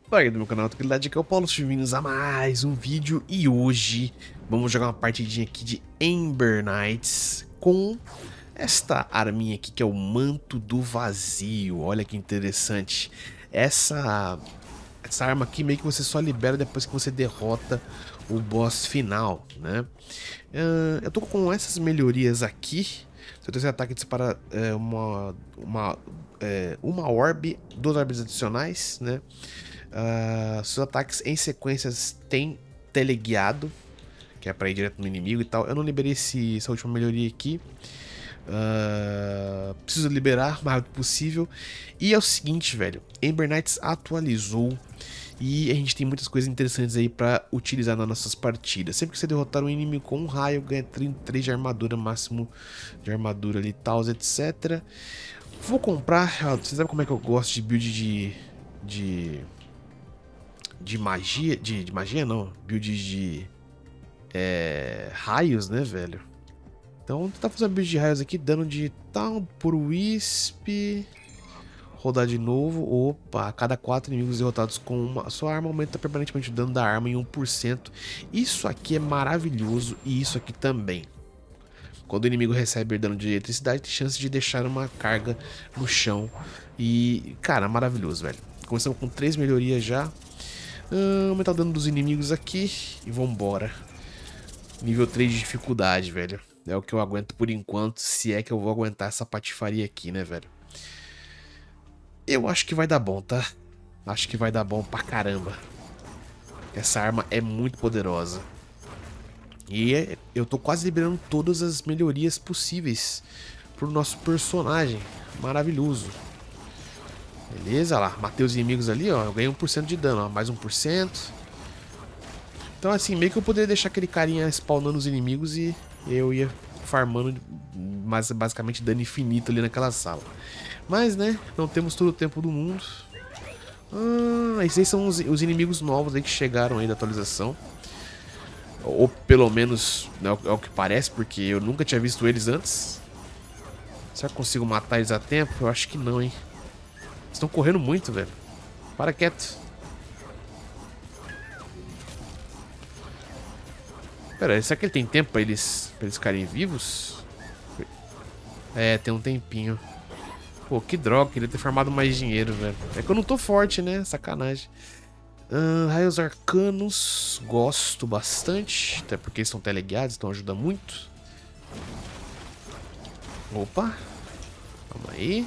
Fala aí do meu canal, tranquilidade, aqui é o Paulo, sejam bem-vindos a mais um vídeo. E hoje vamos jogar uma partidinha aqui de Ember Knights com esta arminha aqui que é o Manto do Vazio. Olha que interessante. Essa arma aqui meio que você só libera depois que você derrota o boss final, né? Eu tô com essas melhorias aqui. Seu terceiro ataque dispara uma orb, 2 orbes adicionais, né? Seus ataques em sequências têm teleguiado, que é pra ir direto no inimigo e tal. Eu não liberei essa última melhoria aqui. Preciso liberar o mais rápido possível. E é o seguinte, velho, Ember Knights atualizou e a gente tem muitas coisas interessantes aí pra utilizar nas nossas partidas. Sempre que você derrotar um inimigo com um raio, ganha 33 de armadura, máximo de armadura ali, tal, etc. Vou comprar. Você sabe como é que eu gosto de build de magia, de magia não, build de raios, né, velho? Então vamos tentar fazer uma build de raios aqui, dano de tal por Wisp, rodar de novo. Opa, a cada 4 inimigos derrotados com uma sua arma aumenta permanentemente o dano da arma em 1%. Isso aqui é maravilhoso e isso aqui também. Quando o inimigo recebe dano de eletricidade, tem chance de deixar uma carga no chão. E, cara, maravilhoso, velho. Começamos com 3 melhorias já. Aumentar o dano dos inimigos aqui e vambora. Nível 3 de dificuldade, velho. É o que eu aguento por enquanto, se é que eu vou aguentar essa patifaria aqui, né, velho? Eu acho que vai dar bom, tá? Acho que vai dar bom pra caramba. Essa arma é muito poderosa. E eu tô quase liberando todas as melhorias possíveis pro nosso personagem. Maravilhoso. Beleza, olha lá, matei os inimigos ali, ó, eu ganhei 1% de dano, ó, mais 1%. Então assim, meio que eu poderia deixar aquele carinha spawnando os inimigos e eu ia farmando, mas basicamente dano infinito ali naquela sala. Mas, né, não temos todo o tempo do mundo. Esses aí são os inimigos novos aí que chegaram aí da atualização. Ou pelo menos, né, é o que parece, porque eu nunca tinha visto eles antes. Será que eu consigo matar eles a tempo? Eu acho que não, hein. Estão correndo muito, velho. Para quieto. Pera aí, será que ele tem tempo pra eles ficarem vivos? É, tem um tempinho. Pô, que droga, queria ter farmado mais dinheiro, velho. É que eu não tô forte, né? Sacanagem. Raios arcanos, gosto bastante. Até porque eles estão teleguiados, então ajuda muito. Opa. Calma aí.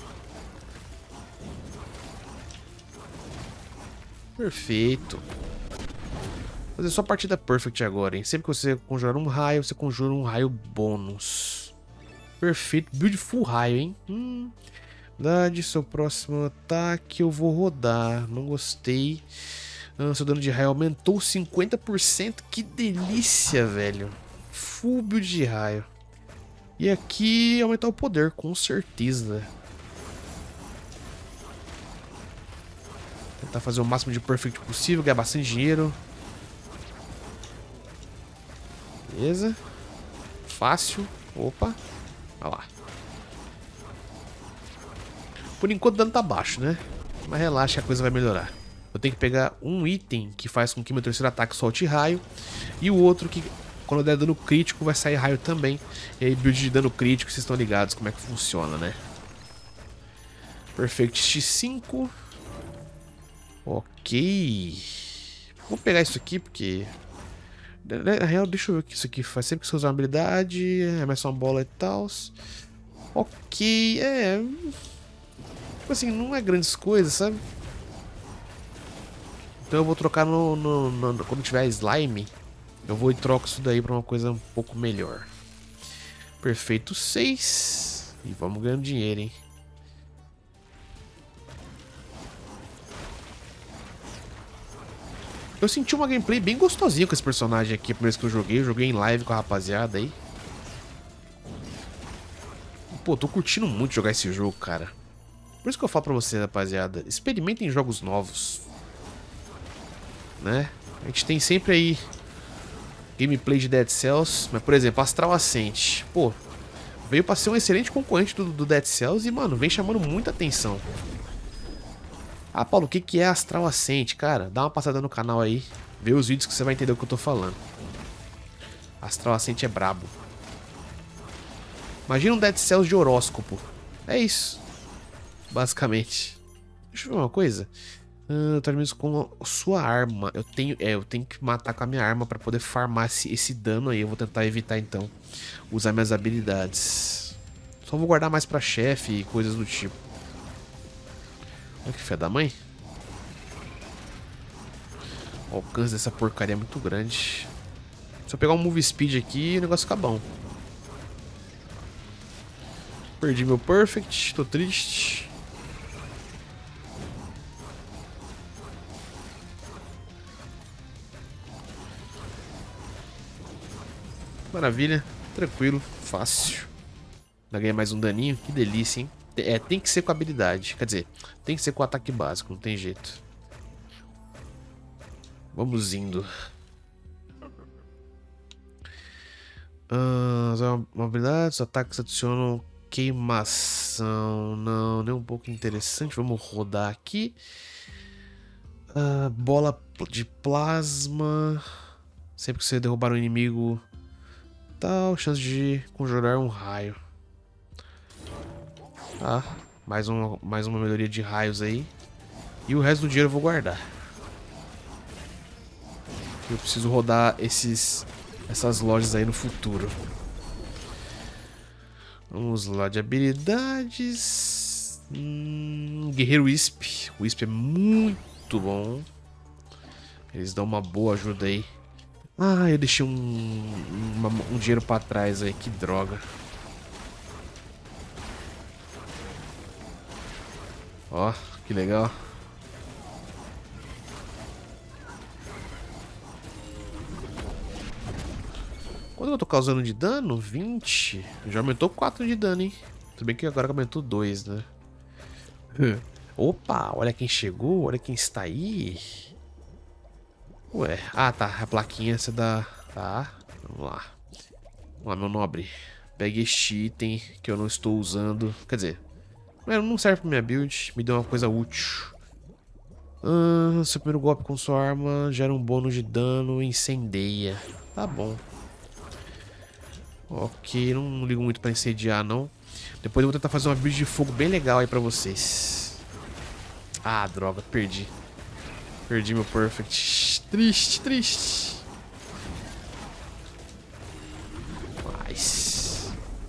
Perfeito. Vou fazer só partida perfect agora, hein? Sempre que você conjurar um raio, você conjura um raio bônus. Perfeito. Build full raio, hein? Verdade, seu próximo ataque eu vou rodar. Não gostei. Seu dano de raio aumentou 50%. Que delícia, velho. Full build de raio. E aqui aumentar o poder, com certeza. Tentar fazer o máximo de perfect possível, ganhar bastante dinheiro. Beleza. Fácil. Opa. Olha lá. Por enquanto o dano tá baixo, né? Mas relaxa que a coisa vai melhorar. Eu tenho que pegar um item que faz com que meu terceiro ataque solte raio. E o outro que, quando eu der dano crítico, vai sair raio também. E aí, build de dano crítico, vocês estão ligados como é que funciona, né? Perfect X5. Ok. Vou pegar isso aqui porque... Na real, deixa eu ver o que isso aqui faz. Sempre que você usar uma habilidade, arremessa uma bola e tal. Ok, tipo assim, não é grandes coisas, sabe? Então eu vou trocar quando tiver slime. Eu vou e troco isso daí pra uma coisa um pouco melhor. Perfeito 6. E vamos ganhando dinheiro, hein? Eu senti uma gameplay bem gostosinha com esse personagem aqui, a primeira vez que eu joguei em live com a rapaziada aí. Pô, tô curtindo muito jogar esse jogo, cara. Por isso que eu falo pra vocês, rapaziada, experimentem jogos novos, né? A gente tem sempre aí gameplay de Dead Cells, mas por exemplo, Astral Ascent, pô, veio pra ser um excelente concorrente do Dead Cells e, mano, vem chamando muita atenção. Ah, Paulo, o que que é Astral Ascent? Cara, dá uma passada no canal aí. Vê os vídeos que você vai entender o que eu tô falando. Astral Ascent é brabo. Imagina um Dead Cells de horóscopo. É isso. Basicamente. Deixa eu ver uma coisa. Eu termino com a sua arma. Eu tenho que matar com a minha arma pra poder farmar esse dano aí. Eu vou tentar evitar então. Usar minhas habilidades. Só vou guardar mais pra chefe e coisas do tipo. Olha que fé da mãe. O alcance dessa porcaria é muito grande. Se eu pegar um move speed aqui, o negócio fica bom. Perdi meu perfect, tô triste. Maravilha, tranquilo, fácil. Ainda ganhei mais um daninho, que delícia, hein? Tem que ser com habilidade, quer dizer, tem que ser com ataque básico, não tem jeito. Vamos indo. As habilidades, os ataques adicionam queimação. Não, nem um pouco interessante. Vamos rodar aqui. Bola de plasma. Sempre que você derrubar um inimigo, tal, chance de conjurar um raio. Ah, mais uma melhoria de raios aí. E o resto do dinheiro eu vou guardar. Eu preciso rodar essas lojas aí no futuro. Vamos lá de habilidades. Guerreiro Wisp. O Wisp é muito bom. Eles dão uma boa ajuda aí. Ah, eu deixei um dinheiro pra trás aí. Que droga. Ó, que legal. Quanto eu tô causando de dano? 20. Já aumentou 4 de dano, hein? Tudo bem que agora aumentou 2, né? Opa, olha quem chegou, olha quem está aí. Ué, ah tá, a plaquinha essa da... Tá, vamos lá. Vamos lá, meu nobre. Pegue este item que eu não estou usando. Quer dizer, não serve pra minha build, me deu uma coisa útil. Seu primeiro golpe com sua arma gera um bônus de dano e incendeia. Tá bom. Ok, não ligo muito pra incendiar, não. Depois eu vou tentar fazer uma build de fogo bem legal aí pra vocês. Ah, droga, perdi. Perdi meu perfect. Triste, triste. Mas...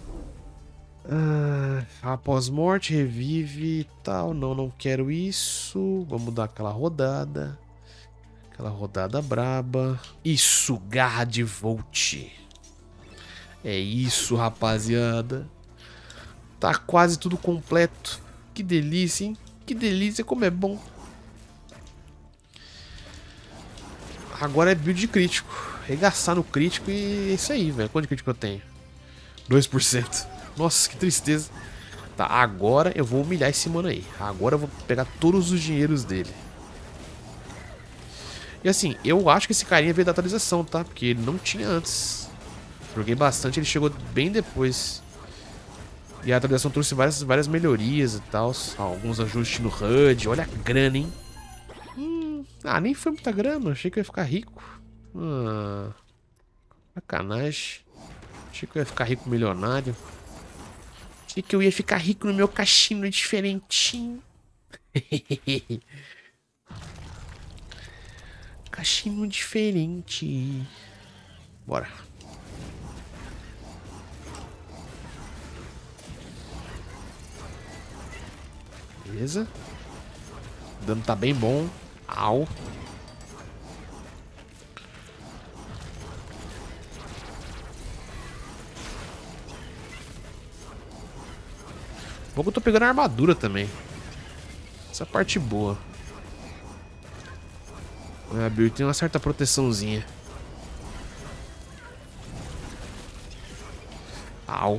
após morte, revive e tal. Não quero isso. Vamos dar aquela rodada. Aquela rodada braba. Isso, garra de Volt. É isso, rapaziada. Tá quase tudo completo. Que delícia, hein? Que delícia, como é bom. Agora é build de crítico. Regaçar no crítico e é isso aí, velho. Quanto de crítico eu tenho? 2%. Nossa, que tristeza. Tá, agora eu vou humilhar esse mano aí. Agora eu vou pegar todos os dinheiros dele. E assim, eu acho que esse carinha veio da atualização, tá? Porque ele não tinha antes. Joguei bastante, ele chegou bem depois. E a atualização trouxe várias melhorias e tal. Alguns ajustes no HUD. Olha a grana, hein? Nem foi muita grana. Achei que eu ia ficar rico. Sacanagem. Achei que eu ia ficar rico milionário. Achei que eu ia ficar rico no meu cassino diferentinho. Cassino diferente. Bora. Beleza. O dano tá bem bom. Au. Bom que eu tô pegando a armadura também. Essa parte boa. A build tem uma certa proteçãozinha. Au.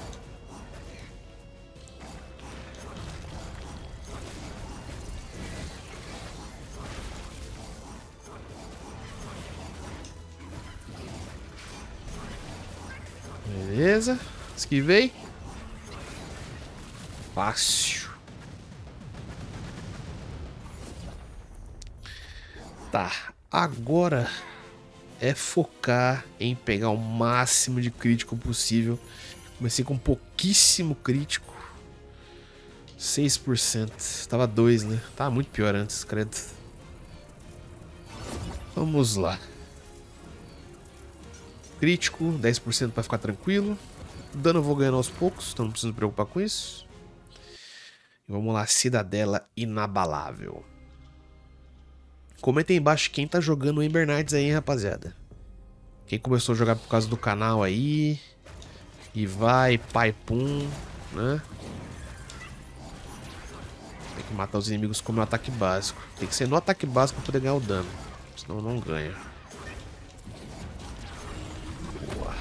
Beleza. Esquivei. Fácil. Tá, agora é focar em pegar o máximo de crítico possível. Comecei com pouquíssimo crítico. 6%. Tava 2, né? Tava muito pior antes, credo. Vamos lá. Crítico, 10% pra ficar tranquilo. Dano eu vou ganhando aos poucos, então não preciso me preocupar com isso. E vamos lá, Cidadela Inabalável. Comenta aí embaixo quem tá jogando o Ember Knights aí, hein, rapaziada. Quem começou a jogar por causa do canal aí. E vai, pai, pum, né? Tem que matar os inimigos com o meu ataque básico. Tem que ser no ataque básico pra poder ganhar o dano. Senão não ganha. Boa.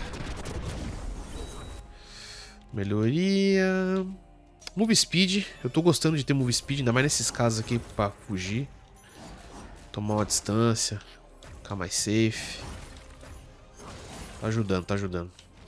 Melhoria. Move Speed. Eu tô gostando de ter Move Speed, ainda mais nesses casos aqui pra fugir. Tomar uma distância. Ficar mais safe. Tá ajudando, tá ajudando.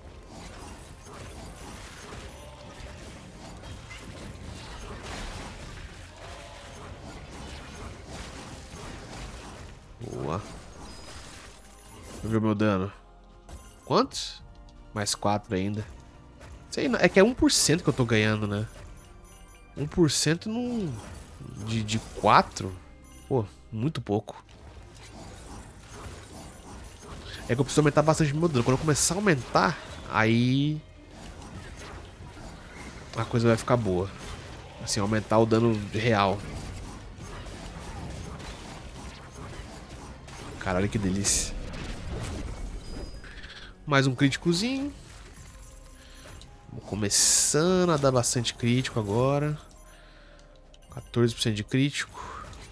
Boa. Deixa eu ver o meu dano. Quantos? Mais 4 ainda. Sei não, é que é 1% que eu tô ganhando, né? 1% num... de 4? Pô, muito pouco. É que eu preciso aumentar bastante meu dano. Quando eu começar a aumentar, aí... a coisa vai ficar boa. Assim, aumentar o dano real. Caralho, que delícia. Mais um críticozinho. Começando a dar bastante crítico agora. 14% de crítico.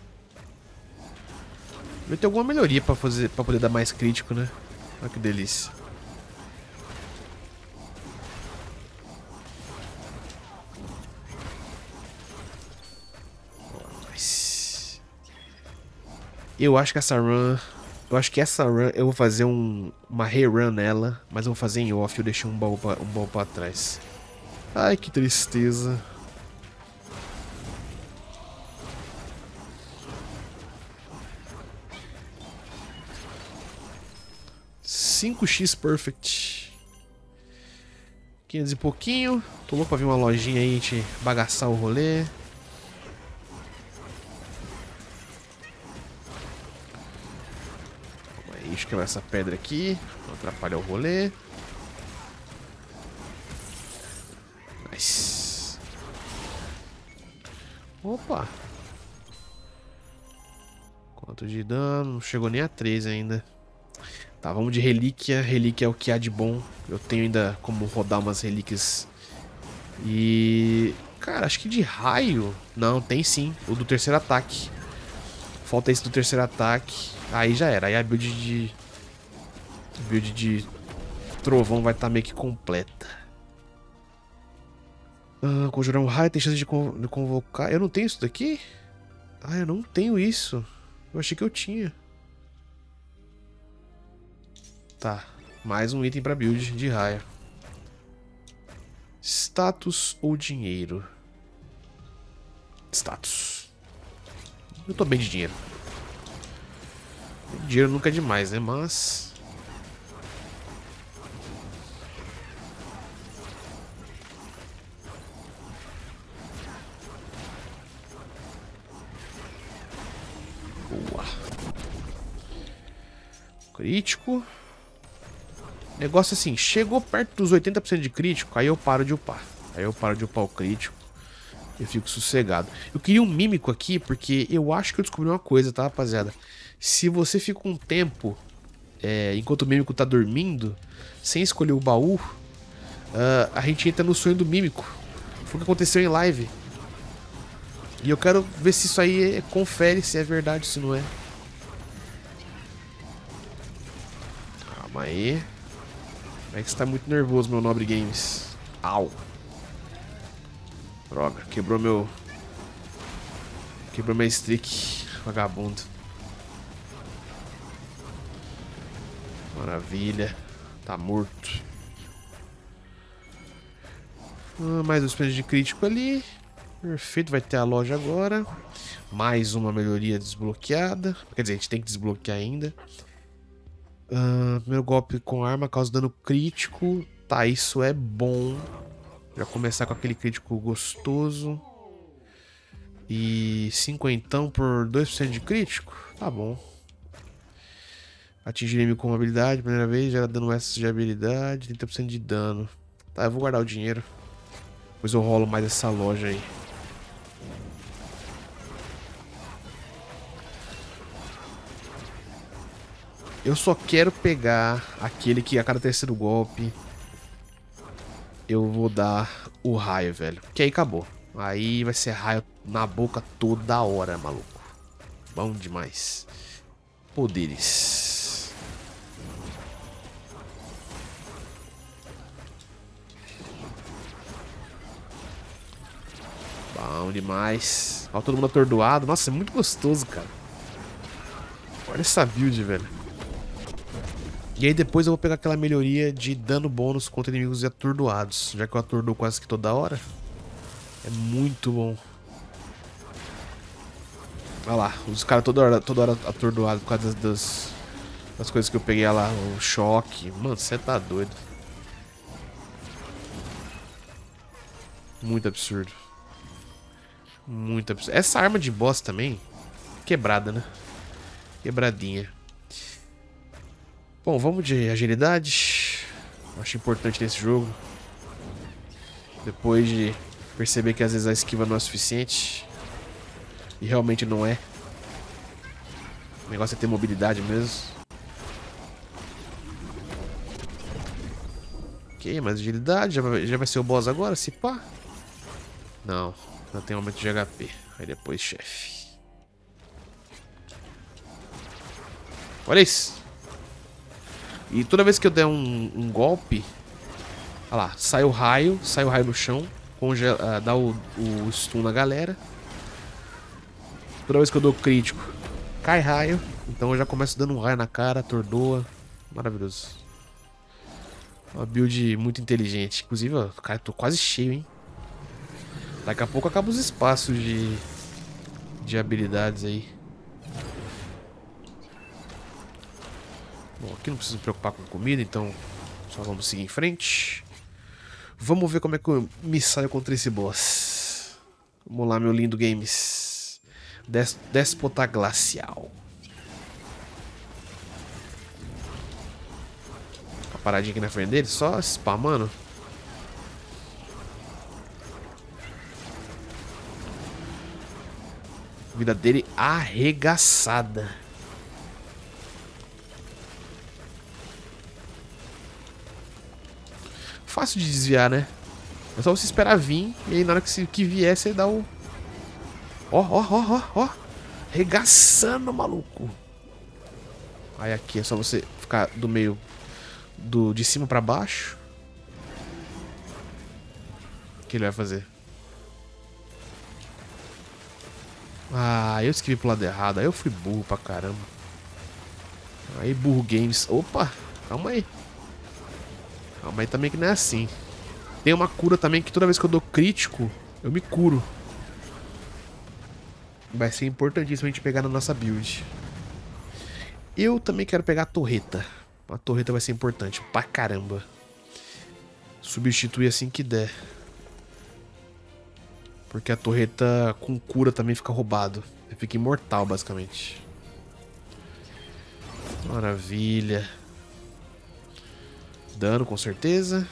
Vai ter alguma melhoria pra poder dar mais crítico, né? Olha que delícia. Nice. Eu acho que essa run... eu vou fazer uma rerun nela, mas eu vou fazer em off, eu deixei um baú pra trás. Ai, que tristeza. $5x Perfect. 500 e pouquinho. Tô louco pra ver uma lojinha aí, a gente bagaçar o rolê. Deixa eu quebrar essa pedra aqui. Não atrapalhar o rolê. Nice. Opa. Quanto de dano? Não chegou nem a 3 ainda. Tá, vamos de relíquia. Relíquia é o que há de bom. Eu tenho ainda como rodar umas relíquias. E... cara, acho que de raio... não, tem sim. O do terceiro ataque. Falta esse do terceiro ataque. Aí já era. Aí a build de trovão vai estar meio que completa. Conjurar um raio tem chance de convocar. Eu não tenho isso daqui? Ah, eu não tenho isso. Eu achei que eu tinha. Tá. Mais um item pra build de raio. Status ou dinheiro? Status. Eu tô bem de dinheiro. Dinheiro nunca é demais, né? Mas... boa. Crítico. Negócio assim, chegou perto dos 80% de crítico, aí eu paro de upar. Aí eu paro de upar o crítico. Eu fico sossegado. Eu queria um mímico aqui, porque eu acho que eu descobri uma coisa, tá, rapaziada? Se você fica um tempo, enquanto o mímico tá dormindo, sem escolher o baú, a gente entra no sonho do mímico. Foi o que aconteceu em live. E eu quero ver se isso aí confere se é verdade ou se não é. Calma aí. É que você tá muito nervoso, meu nobre games. Au. Droga, quebrou minha streak, vagabundo. Maravilha. Tá morto. Mais uns pontos de crítico ali. Perfeito, vai ter a loja agora. Mais uma melhoria desbloqueada. Quer dizer, a gente tem que desbloquear ainda. Primeiro golpe com arma causa dano crítico. Tá, isso é bom. Já começar com aquele crítico gostoso. E 50 por 2% de crítico. Tá bom. Atingir inimigo com habilidade, primeira vez, gera dano extra de habilidade, 30% de dano. Tá, eu vou guardar o dinheiro. Depois eu rolo mais essa loja aí. Eu só quero pegar aquele que a cada terceiro golpe eu vou dar o raio, velho. Que aí acabou. Aí vai ser raio na boca toda hora, maluco. Bom demais. Poderes. Bom demais. Ó, todo mundo atordoado. Nossa, é muito gostoso, cara. Olha essa build, velho. E aí depois eu vou pegar aquela melhoria de dano bônus contra inimigos atordoados. Já que eu atordoo quase que toda hora. É muito bom. Olha lá, os caras toda hora atordoados por causa das coisas que eu peguei lá. O choque. Mano, você tá doido. Muito absurdo. Muito absurdo. Essa arma de boss também, quebrada, né? Quebradinha. Bom, vamos de agilidade. Acho importante nesse jogo. Depois de perceber que às vezes a esquiva não é suficiente. E realmente não é. O negócio é ter mobilidade mesmo. Ok, mais agilidade. Já vai ser o boss agora, se pá. Não, não tem aumento de HP. Aí depois chefe. Olha isso. E toda vez que eu der um golpe, olha lá, sai o raio no chão, congela, dá o stun na galera. Toda vez que eu dou crítico, cai raio, então eu já começo dando um raio na cara, atordoa, maravilhoso. Uma build muito inteligente, inclusive, ó, cara, tô quase cheio, hein. Daqui a pouco acaba os espaços de habilidades aí. Bom, aqui não preciso me preocupar com comida, então só vamos seguir em frente. Vamos ver como é que eu me saio contra esse boss. Vamos lá, meu lindo games. Déspota Glacial. Uma paradinha aqui na frente dele, só spamando. Vida dele arregaçada. Fácil de desviar, né? É só você esperar vir. E aí na hora que vier, você dá o... Ó. Regaçando, maluco. Aí aqui é só você ficar do meio... de cima pra baixo. O que ele vai fazer? Ah, eu escrevi pro lado errado. Aí eu fui burro pra caramba. Aí, burro games. Opa, calma aí. Calma aí também que não é assim. Tem uma cura também que toda vez que eu dou crítico, eu me curo. Vai ser importantíssimo a gente pegar na nossa build. Eu também quero pegar a torreta. A torreta vai ser importante pra caramba. Substituir assim que der. Porque a torreta com cura também fica roubado. Fica imortal, basicamente. Maravilha. Dano, com certeza.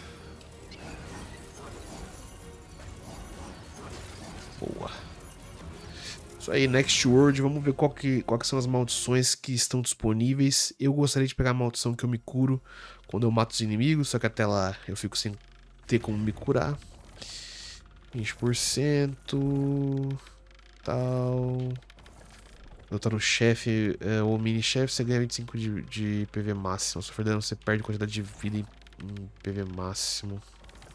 Boa. Isso aí, Next World. Vamos ver quais são as maldições que estão disponíveis. Eu gostaria de pegar a maldição que eu me curo quando eu mato os inimigos. Só que até lá eu fico sem ter como me curar. 20%. Tal. Lutar no chefe ou mini-chefe, você ganha 25 de PV máximo. Sofrer dano, você perde quantidade de vida em PV máximo.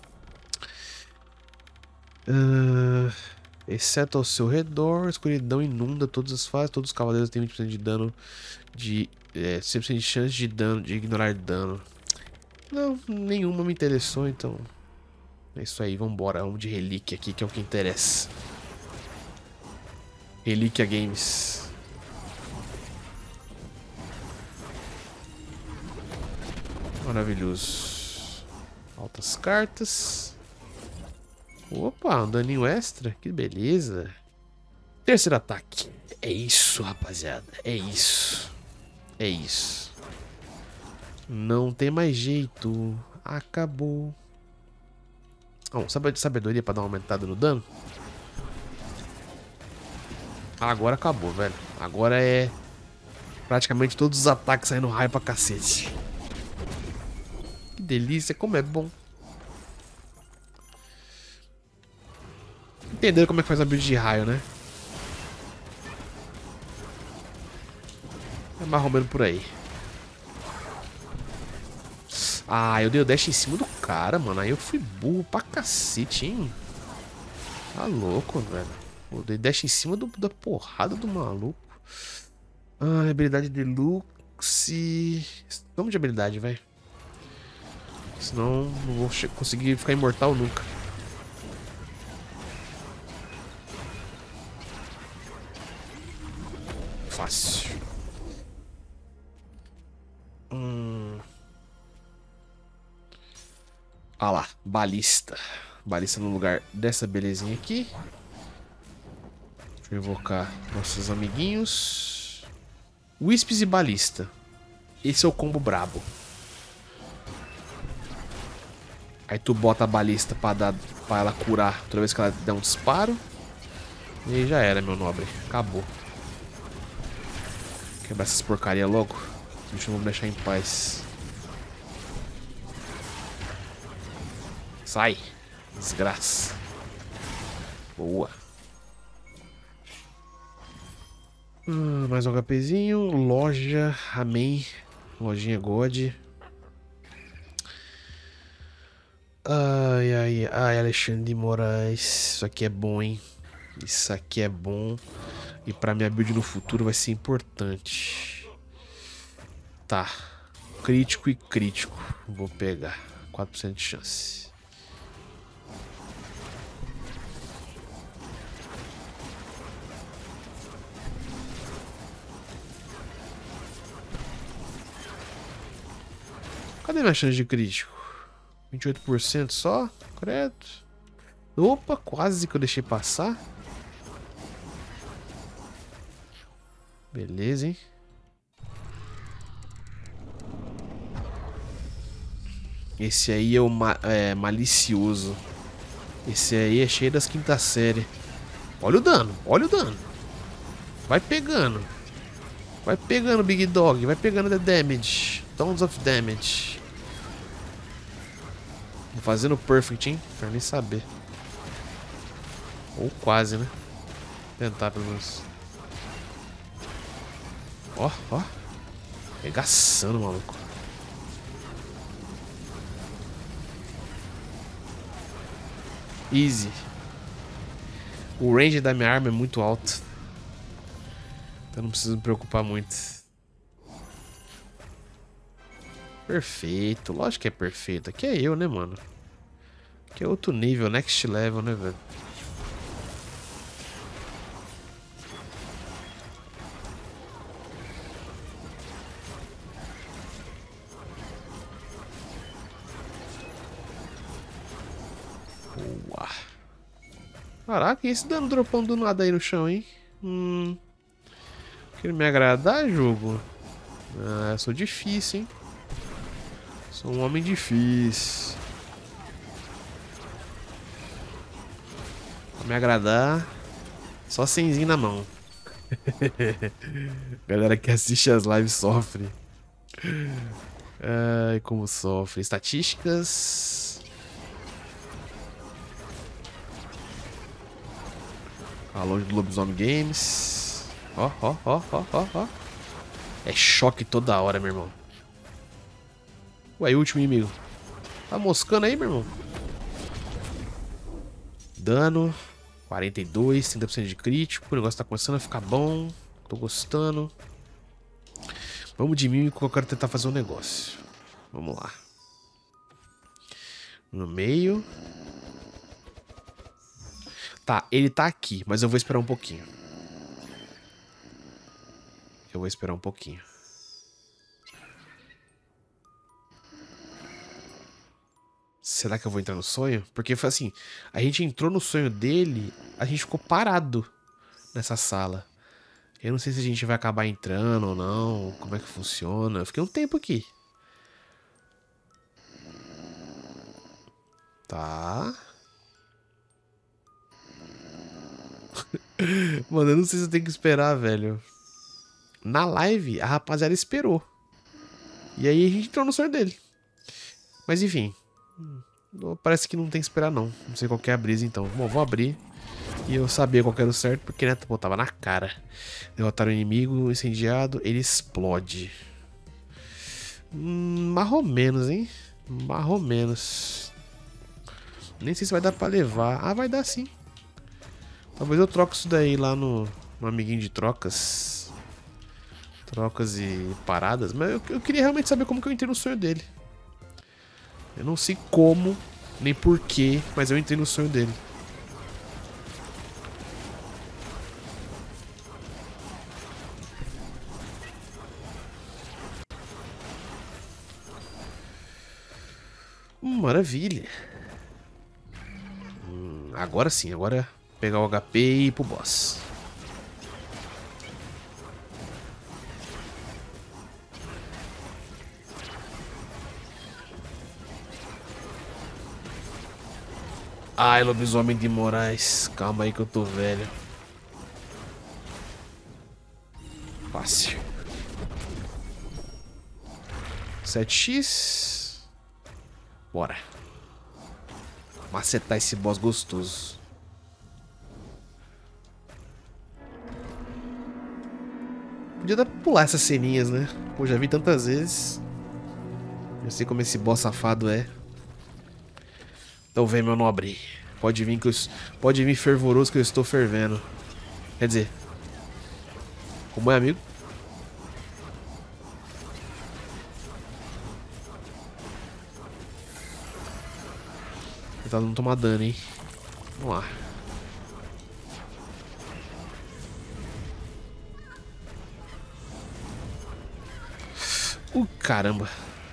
Exceto ao seu redor, a escuridão inunda todas as fases. Todos os cavaleiros têm 20% de dano. 100% de chance de dano, de ignorar dano. Não, nenhuma me interessou, então. É isso aí, vambora. Vamos de relíquia aqui, que é o que interessa. Relíquia Games. Maravilhoso. Altas cartas. Opa, um daninho extra. Que beleza. Terceiro ataque. É isso, rapaziada. É isso. É isso. Não tem mais jeito. Acabou. Sabedoria pra dar uma aumentada no dano. Agora acabou, velho. Agora é praticamente todos os ataques saindo raio pra cacete. Que delícia, como é bom. Entenderam como é que faz a build de raio, né? É mais ou menos por aí. Ah, eu dei o dash em cima do cara, mano. Aí eu fui burro pra cacete, hein? Tá louco, velho. Eu dei dash em cima da porrada do maluco. Ah, habilidade deluxe. Vamos de habilidade, velho. Senão não vou conseguir ficar imortal nunca. Fácil. Ah lá, balista. Balista no lugar dessa belezinha aqui. Deixa eu invocar nossos amiguinhos. Wisps e balista. Esse é o combo brabo. Aí tu bota a balista pra ela curar toda vez que ela der um disparo. E aí já era, meu nobre. Acabou. Quebrar essas porcaria logo. Deixa eu me deixar em paz. Sai. Desgraça. Boa. Mais um HPzinho. Loja. Amém. Lojinha God. Ai, ai, ai, Alexandre de Moraes. Isso aqui é bom, hein? Isso aqui é bom. E pra minha build no futuro vai ser importante. Tá. Crítico e crítico. Vou pegar. 4% de chance. Cadê minha chance de crítico? 28% só? Credo. Opa, quase que eu deixei passar. Beleza, hein? Esse aí é o malicioso. Esse aí é cheio das quinta série. Olha o dano, olha o dano. Vai pegando. Vai pegando, Big Dog. Vai pegando the damage. Tons of damage. Tô fazendo perfect, hein? Pra nem saber. Ou quase, né? Tentar pelo menos. Ó, ó. Regaçando, maluco. Easy. O range da minha arma é muito alto. Então não preciso me preocupar muito. Perfeito. Lógico que é perfeito. Aqui é eu, né, mano? Aqui é outro nível, next level, né, velho? Boa. Caraca, e esse dano dropando do nada aí no chão, hein? Quer me agradar, jogo? Ah, eu sou difícil, hein? Sou um homem difícil. Pra me agradar, só 100zinho na mão. Galera que assiste as lives sofre. Ai, como sofre. Estatísticas. A loja do Lobisomem Games. Ó, ó, ó, ó, ó, ó. É choque toda hora, meu irmão. Ué, último inimigo. Tá moscando aí, meu irmão? Dano. 42, 30% de crítico. O negócio tá começando a ficar bom. Tô gostando. Vamos de mímico que eu quero tentar fazer um negócio. Vamos lá. No meio. Tá, ele tá aqui, mas eu vou esperar um pouquinho. Eu vou esperar um pouquinho. Será que eu vou entrar no sonho? Porque foi assim, a gente entrou no sonho dele, a gente ficou parado nessa sala. Eu não sei se a gente vai acabar entrando ou não, como é que funciona. Eu fiquei um tempo aqui. Tá. Mano, eu não sei se eu tenho que esperar, velho. Na live, a rapaziada esperou. E aí a gente entrou no sonho dele. Mas enfim. Parece que não tem que esperar, não. Não sei qual que é a brisa, então. Bom, vou abrir. E eu sabia qual que era o certo, porque, né, pô, tava na cara. Derrotar o inimigo incendiado, ele explode. Mais ou menos, hein? Mais ou menos. Nem sei se vai dar pra levar. Ah, vai dar sim. Talvez eu troque isso daí lá no amiguinho de trocas. Trocas e paradas. Mas eu queria realmente saber como que eu entrei no sonho dele. Eu não sei como, nem porquê, mas eu entrei no sonho dele. Maravilha. Agora sim, agora pegar o HP e ir pro boss. Ai, lobisomem de Moraes. Calma aí que eu tô velho. Fácil. 7x. Bora. Macetar esse boss gostoso. Podia dar pra pular essas ceninhas, né? Pô, já vi tantas vezes. Eu sei como esse boss safado é. Então vem, meu nobre. Pode vir pode vir fervoroso que eu estou fervendo. Quer dizer, como é, amigo? Tentar não tomar dano, hein? Vamos lá. Caramba.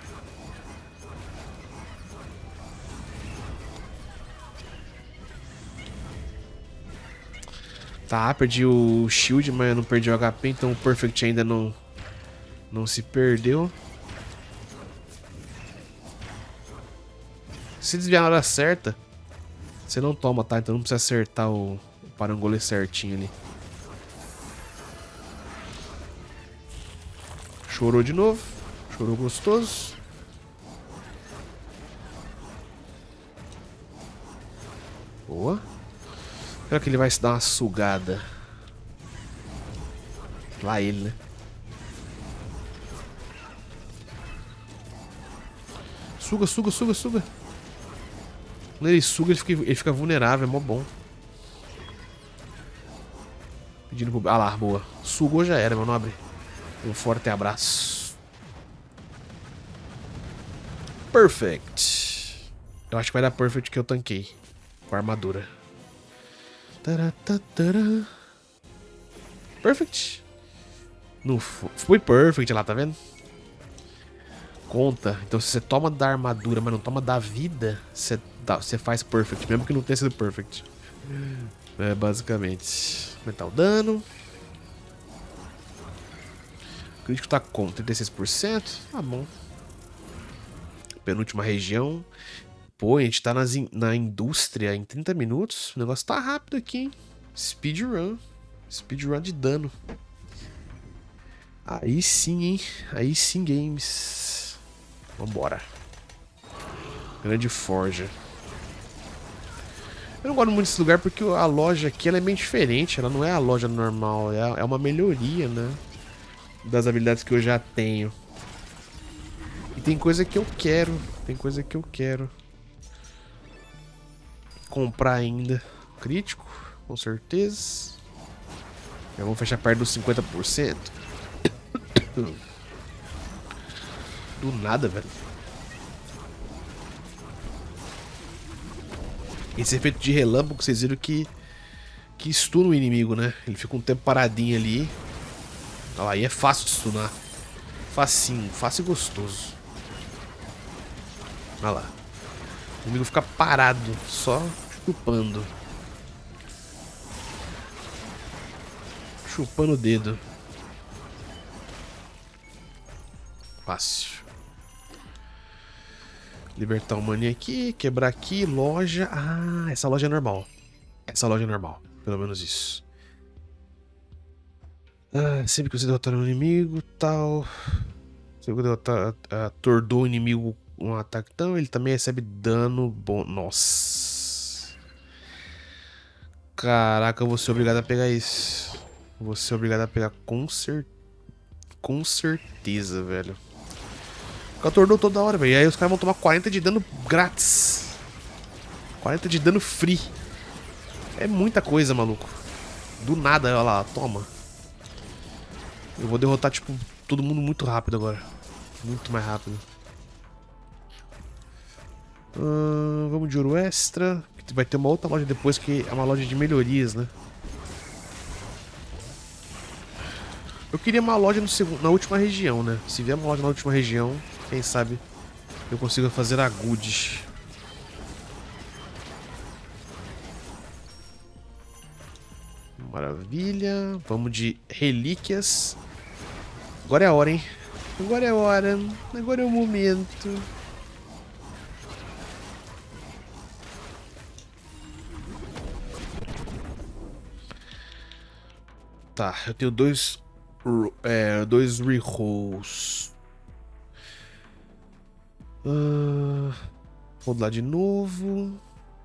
Tá, perdi o shield, mas eu não perdi o HP, então o Perfect ainda não se perdeu. Se desviar na hora certa, você não toma, tá? Então não precisa acertar o parangolê certinho ali. Chorou de novo. Chorou gostoso. Boa. Será que ele vai se dar uma sugada? Lá ele, né? Suga, suga, suga, suga. Quando ele suga, ele fica vulnerável, é mó bom. Pedindo pro... Ah lá, boa. Sugou já era, meu nobre. Um forte abraço. Perfect. Eu acho que vai dar perfect que eu tanquei. Com a armadura. Perfect. Não foi perfect lá, tá vendo? Conta. Então se você toma da armadura, mas não toma da vida, você faz perfect, mesmo que não tenha sido perfect. É, basicamente. Aumentar o dano. O crítico tá com 36%. Tá bom. Penúltima região. Pô, a gente tá na indústria em 30 minutos. O negócio tá rápido aqui, hein? Speedrun. Speedrun de dano. Aí sim, hein? Aí sim, games. Vambora. Grande forja. Eu não gosto muito desse lugar porque a loja aqui ela é bem diferente. Ela não é a loja normal. É uma melhoria, né? Das habilidades que eu já tenho. E tem coisa que eu quero. Tem coisa que eu quero comprar ainda. Crítico, com certeza. Já vou fechar perto dos 50%. Do nada, velho. Esse efeito de relâmpago, vocês viram que stuna o inimigo, né? Ele fica um tempo paradinho ali. Olha lá, aí é fácil de stunar. Facinho, fácil e gostoso. Olha lá. O inimigo fica parado, só chupando. Chupando o dedo. Fácil. Libertar o money aqui, quebrar aqui, loja. Ah, essa loja é normal. Essa loja é normal, pelo menos isso. Ah, sempre que você derrotar um inimigo, tal. Sempre que derrotar, atordou o inimigo com um ataque, então ele também recebe dano bom. Nossa. Caraca, eu vou ser obrigado a pegar isso. Vou ser obrigado a pegar com certeza, velho. Atordou toda hora, velho. E aí os caras vão tomar 40 de dano grátis. 40 de dano free. É muita coisa, maluco. Do nada, olha lá, toma. Eu vou derrotar, tipo, todo mundo muito rápido agora. Muito mais rápido. Vamos de ouro extra. Vai ter uma outra loja depois que é uma loja de melhorias, né? Eu queria uma loja na última região, né? Se vier uma loja na última região, quem sabe eu consigo fazer a good. Maravilha. Vamos de relíquias. Agora é a hora, hein? Agora é a hora. Agora é o momento. Tá, eu tenho dois rerolls. Vou lá de novo.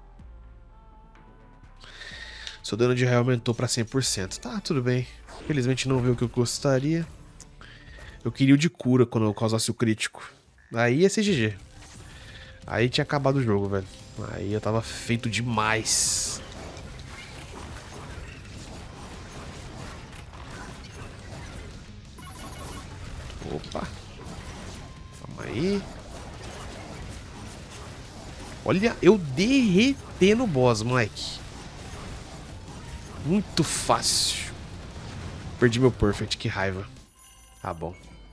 Seu dano de raio aumentou pra 100%. Tá, tudo bem. Infelizmente não veio o que eu gostaria. Eu queria o de cura quando eu causasse o crítico. Aí ia ser GG. Aí tinha acabado o jogo, velho. Aí eu tava feito demais. Opa. Calma aí. Olha, eu derretendo o boss, moleque. Muito fácil. Perdi meu perfect, que raiva. Tá bom.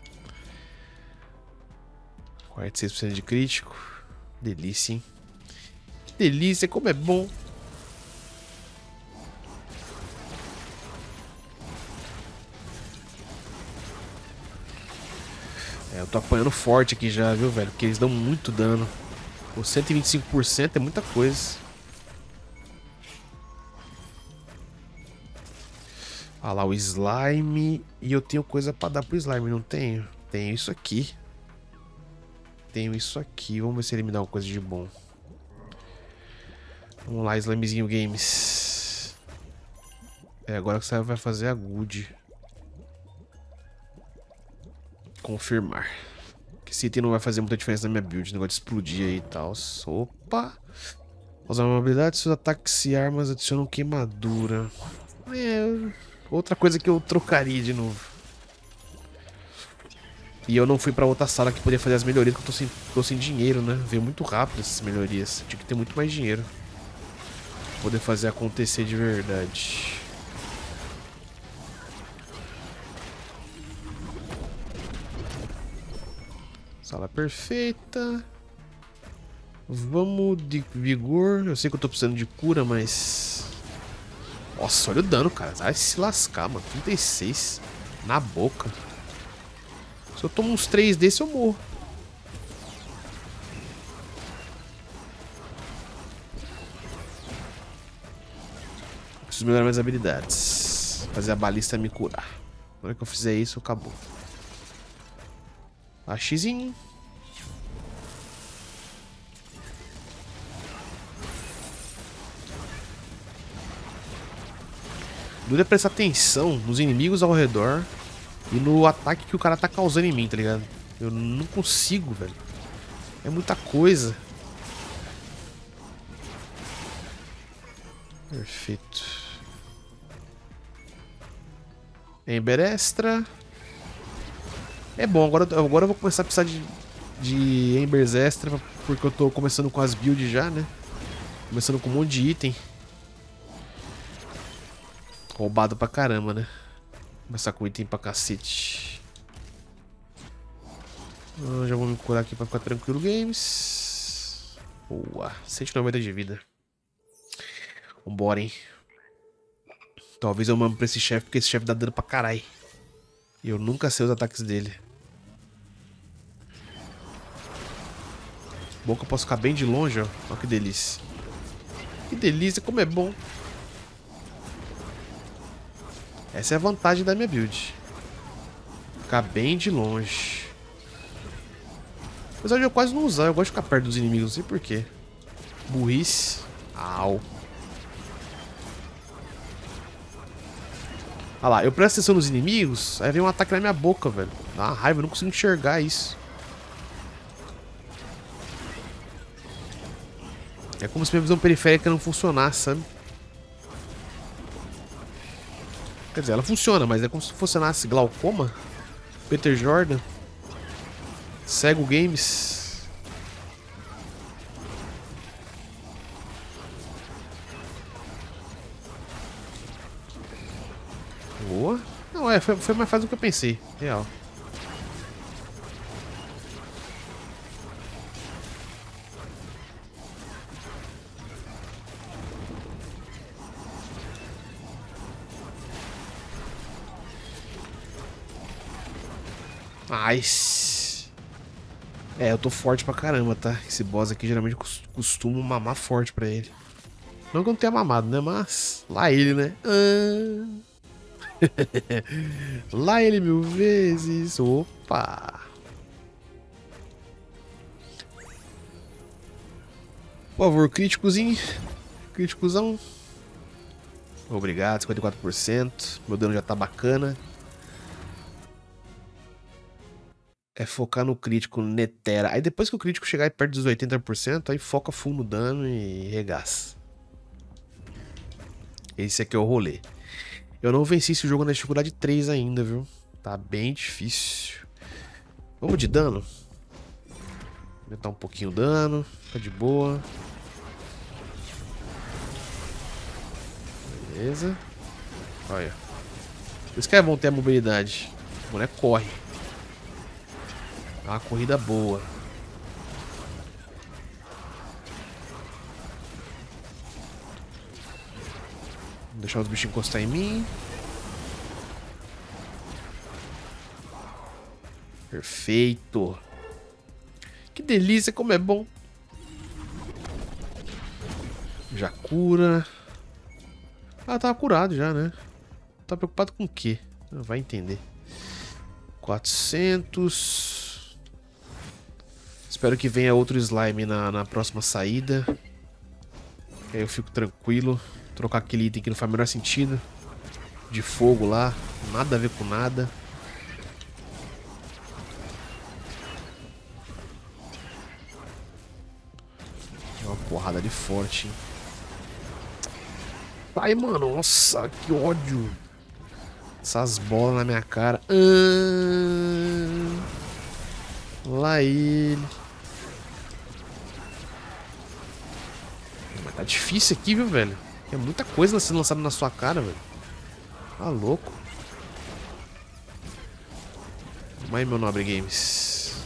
46% de crítico. Delícia, hein? Delícia, como é bom. Eu tô apanhando forte aqui já, viu, velho? Porque eles dão muito dano. O 125% é muita coisa. Olha lá o slime. E eu tenho coisa pra dar pro slime, não tenho? Tenho isso aqui. Tenho isso aqui. Vamos ver se ele me dá uma coisa de bom. Vamos lá, Slimezinho Games. Agora que você vai fazer a good. Confirmar. Que esse item não vai fazer muita diferença na minha build. Negócio de explodir aí e tal. Opa. Usar uma habilidade, seus ataques e armas adicionam queimadura. Outra coisa que eu trocaria de novo. E eu não fui pra outra sala que podia fazer as melhorias, porque eu tô sem dinheiro, né? Veio muito rápido essas melhorias. Tinha que ter muito mais dinheiro pra poder fazer acontecer de verdade. Sala perfeita. Vamos de vigor. Eu sei que eu tô precisando de cura, mas... Nossa, olha o dano, cara. Vai se lascar, mano. 36 na boca. Se eu tomo uns 3 desse, eu morro. Preciso melhorar minhas habilidades. Fazer a balista me curar. Na hora que eu fizer isso, acabou. Xizinho. Dura prestar atenção nos inimigos ao redor e no ataque que o cara tá causando em mim, tá ligado? Eu não consigo, velho. É muita coisa. Perfeito. Ember extra. É bom, agora eu vou começar a precisar de Embers extra, porque eu tô começando com as builds já, né? Começando com um monte de item. Roubado pra caramba, né? Começar com item pra cacete. Já vou me curar aqui pra ficar tranquilo, games. Boa, 190 de vida. Vambora, hein. Talvez eu mame pra esse chefe, porque esse chefe dá dano pra caralho. E eu nunca sei os ataques dele. Bom que eu posso ficar bem de longe, ó. Olha que delícia. Que delícia, como é bom. Essa é a vantagem da minha build. Ficar bem de longe. Apesar de eu quase não usar, eu gosto de ficar perto dos inimigos, não sei porquê. Burrice. Au. Olha lá, eu presto atenção nos inimigos, aí vem um ataque na minha boca, velho. Dá uma raiva, eu não consigo enxergar isso. É como se minha visão periférica não funcionasse, sabe? Quer dizer, ela funciona, mas é como se funcionasse glaucoma. Peter Jordan. Cego Games. Boa. Não, foi mais fácil do que eu pensei. Real. Nice. É, eu tô forte pra caramba, tá? Esse boss aqui geralmente costumo mamar forte pra ele. Não que eu não tenha mamado, né? Mas lá ele, né? Lá ele 1000 vezes. Opa. Por favor, críticozinho. Críticozão. Obrigado, 54%. Meu dano já tá bacana. É focar no crítico, Netera. Aí depois que o crítico chegar perto dos 80%, aí foca full no dano e regaça. Esse aqui é o rolê. Eu não venci esse jogo na dificuldade 3 ainda, viu? Tá bem difícil. Vamos de dano. Aumentar um pouquinho o dano. Fica de boa. Beleza. Olha. Por isso que é bom ter a mobilidade. O boneco corre. É uma corrida boa. Vou deixar os bichos encostar em mim. Perfeito. Que delícia, como é bom. Já cura. Ah, tava curado já, né? Tá preocupado com o quê? Vai entender. 400. Espero que venha outro slime na próxima saída. Aí eu fico tranquilo. Trocar aquele item que não faz o menor sentido. De fogo lá. Nada a ver com nada. É uma porrada de forte, hein? Ai, mano. Nossa, que ódio. Essas bolas na minha cara. Lá ele. Mas tá difícil aqui, viu, velho? É muita coisa sendo lançada na sua cara, velho. Tá louco. Mas meu nobre games.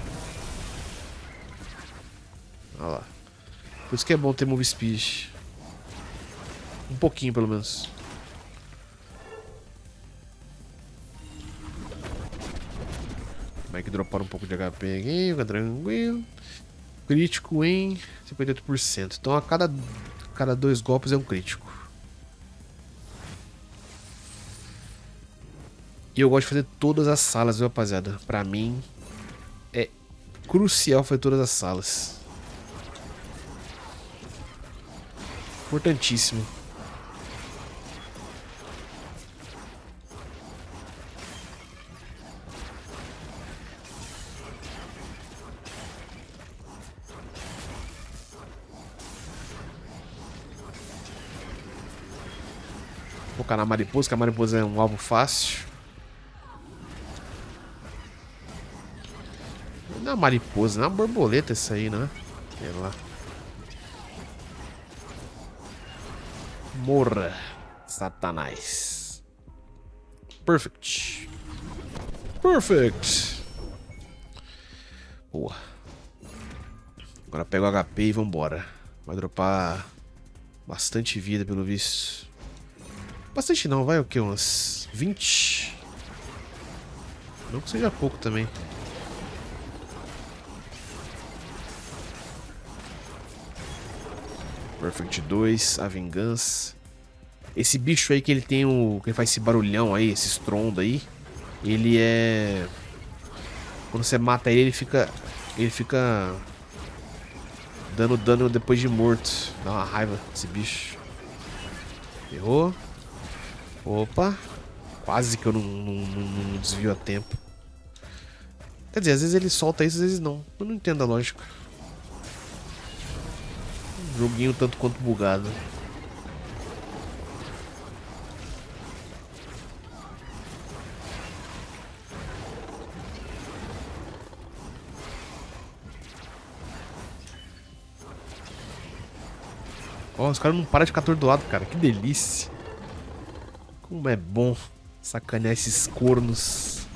Olha lá. Por isso que é bom ter move speed. Um pouquinho, pelo menos. Vai que dropar um pouco de HP aqui, fica tranquilo. Crítico em 58%. Então a cada 2 golpes é um crítico. E eu gosto de fazer todas as salas, viu, rapaziada? Pra mim é crucial fazer todas as salas. Importantíssimo. Focar na mariposa, que a mariposa é um alvo fácil. Não é uma mariposa, não é uma borboleta isso aí, né? Sei lá. Morra, Satanás. Perfect. Perfect. Boa. Agora pega o HP e vambora. Vai dropar bastante vida, pelo visto. Bastante não, vai o que? Umas 20? Não que seja pouco também. Perfect 2, a vingança. Esse bicho aí que ele tem o... que ele faz esse barulhão aí, esse estrondo aí. Ele é... quando você mata ele, ele fica dando dano depois de morto. Dá uma raiva esse bicho. Errou. Opa. Quase que eu não desvio a tempo. Quer dizer, às vezes ele solta isso, às vezes não. Eu não entendo a lógica. Um joguinho tanto quanto bugado. Ó, os caras não param de ficar atordoado, cara. Que delícia. Como é bom sacanear esses cornos.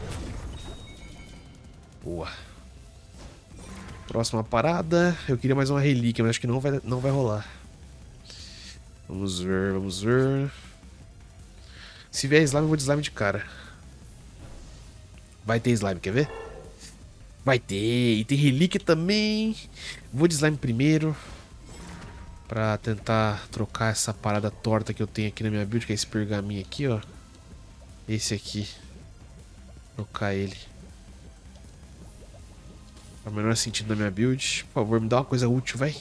Boa. Próxima parada. Eu queria mais uma relíquia, mas acho que não vai rolar. Vamos ver, vamos ver. Se vier slime, eu vou de slime de cara. Vai ter slime, quer ver? Vai ter. E tem relíquia também. Vou de slime primeiro. Pra tentar trocar essa parada torta que eu tenho aqui na minha build, que é esse pergaminho aqui, ó. Esse aqui. Trocar ele. Faz o menor sentido na minha build. Por favor, me dá uma coisa útil, vai.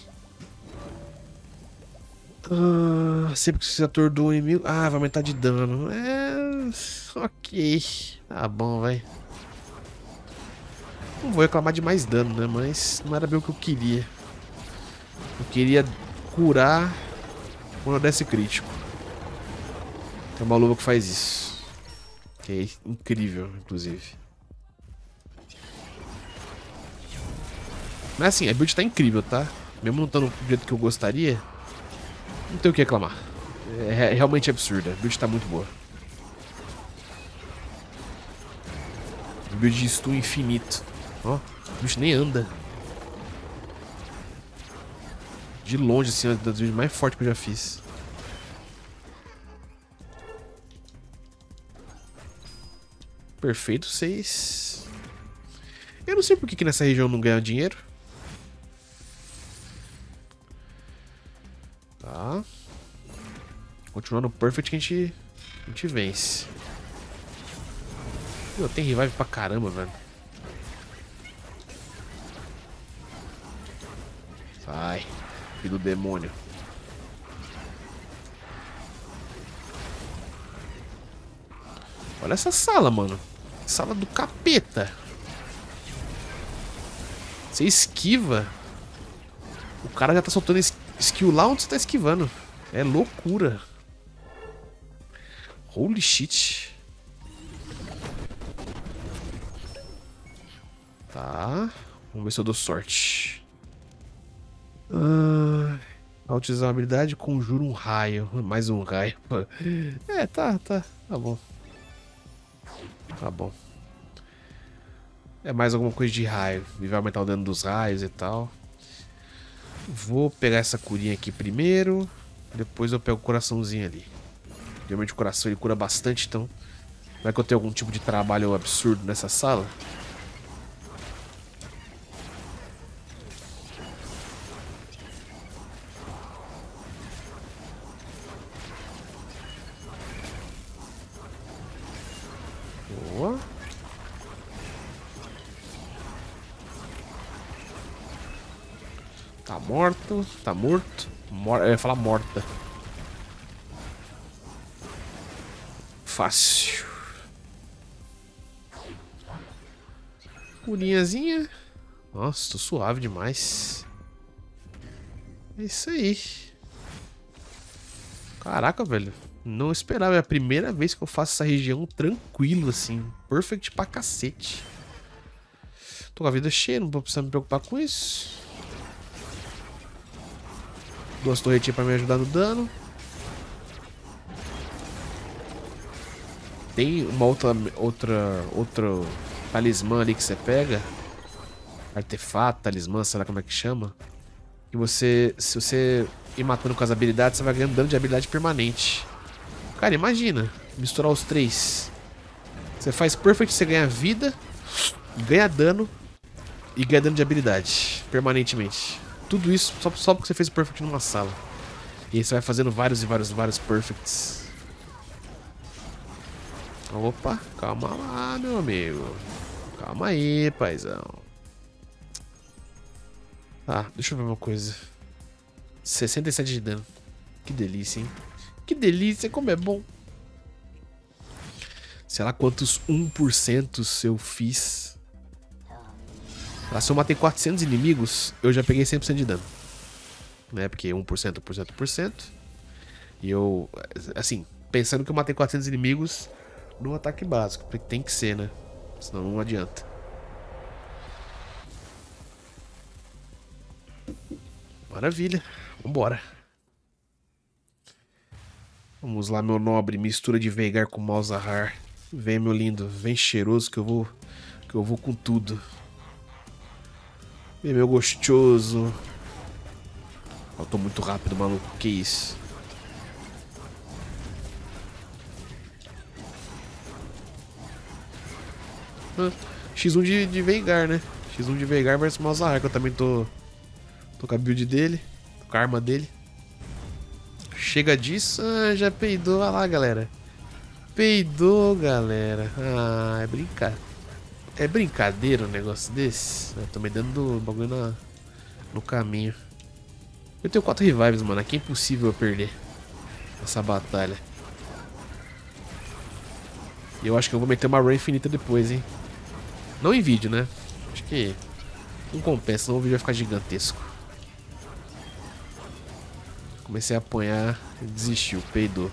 Sempre que você atordoa o inimigo... vai aumentar de dano. Ok. Tá bom, vai. Não vou reclamar de mais dano, né? Mas não era bem o que eu queria. Eu queria curar quando eu desse crítico. Tem uma luva que faz isso. Que é incrível, inclusive. Mas assim, a build tá incrível, tá? Mesmo não estando do jeito que eu gostaria, não tem o que reclamar. É realmente absurda. A build tá muito boa. Build de stun infinito. Ó, o bicho nem anda. De longe, assim, das builds mais fortes que eu já fiz. Perfeito, 6. Eu não sei por que nessa região não ganha dinheiro. Tá. Continuando perfect que a gente vence. Meu, tem revive pra caramba, velho. Sai, filho do demônio. Olha essa sala, mano. Sala do capeta. Você esquiva. O cara já tá soltando skill lá onde você tá esquivando. É loucura. Holy shit. Tá. Vamos ver se eu dou sorte. Ao utilizar uma habilidade, conjura um raio. Mais um raio. Tá bom. Tá bom. É mais alguma coisa de raio. E vai aumentar o dano dos raios e tal. Vou pegar essa curinha aqui primeiro. Depois eu pego o coraçãozinho ali. Geralmente o coração ele cura bastante, então... Vai que eu tenho algum tipo de trabalho absurdo nessa sala? Boa. Tá morto. Tá morto. Eu ia falar morta. Fácil. Curinhazinha. Nossa, tô suave demais. É isso aí. Caraca, velho. Não esperava. É a primeira vez que eu faço essa região tranquilo, assim. Perfect pra cacete. Tô com a vida cheia, não vou precisar me preocupar com isso. Duas torretinhas pra me ajudar no dano. Tem uma outra talismã ali que você pega. Artefato, talismã, sei lá como é que chama. E você, se você ir matando com as habilidades, você vai ganhando dano de habilidade permanente. Cara, imagina misturar os três. Você faz Perfect, você ganha vida, ganha dano e ganha dano de habilidade permanentemente. Tudo isso só porque você fez o Perfect numa sala. E aí você vai fazendo vários Perfects. Opa, calma lá, meu amigo. Calma aí, paizão. Ah, deixa eu ver uma coisa. 67 de dano. Que delícia, hein? Que delícia, como é bom. Sei lá quantos 1% eu fiz. Ah, se eu matei 400 inimigos, eu já peguei 100% de dano. Né? Porque 1%, 1%, 1%. E eu, assim, pensando que eu matei 400 inimigos no ataque básico. Porque tem que ser, né? Senão não adianta. Maravilha. Vambora. Vamos lá, meu nobre. Mistura de Veigar com Malzahar. Vem, meu lindo. Vem cheiroso que eu vou com tudo. Vem, meu gostoso. Eu tô muito rápido, maluco. Que isso? X1 de Veigar, né? X1 de Veigar versus Malzahar, que eu também tô com a build dele. Tô com a arma dele. Chega disso. Ah, já peidou. Olha lá, galera. Peidou, galera. Ah, é brincadeira um negócio desse? Eu tô me dando bagulho no caminho. Eu tenho 4 revives, mano. Aqui é impossível eu perder essa batalha. E eu acho que eu vou meter uma run infinita depois, hein? Não em vídeo, né? Acho que não compensa, senão o vídeo vai ficar gigantesco. Comecei a apanhar e desistiu, peidou.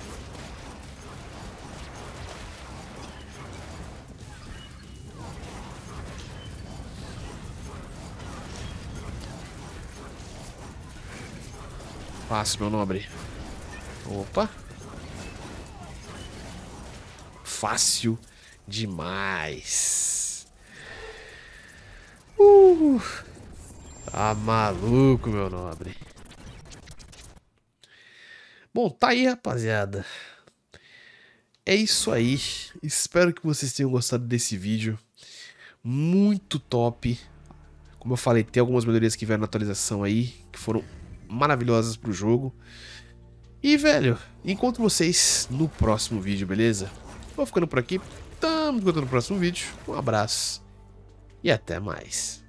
Fácil, meu nobre. Opa. Fácil demais. Tá maluco, meu nobre. Bom, tá aí, rapaziada. É isso aí. Espero que vocês tenham gostado desse vídeo. Muito top. Como eu falei, tem algumas melhorias que vieram na atualização aí, que foram maravilhosas pro jogo. E, velho, encontro vocês no próximo vídeo, beleza? Vou ficando por aqui. Tamo encontrando no próximo vídeo. Um abraço e até mais.